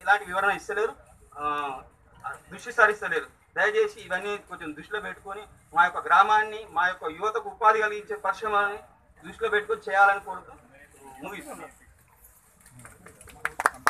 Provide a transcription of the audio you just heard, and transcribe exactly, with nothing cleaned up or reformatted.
ఇలాంటి వివరణ ఇస్తలేరు, దృష్టి సారిస్తలేరు. దయచేసి ఇవన్నీ కొంచెం దృష్టిలో పెట్టుకొని మా యొక్క గ్రామాన్ని, మా యొక్క యువతకు ఉపాధి కలిగించే పరిశ్రమని దృష్టిలో పెట్టుకొని చేయాలని కోరుతూ ముగిస్తున్నాను.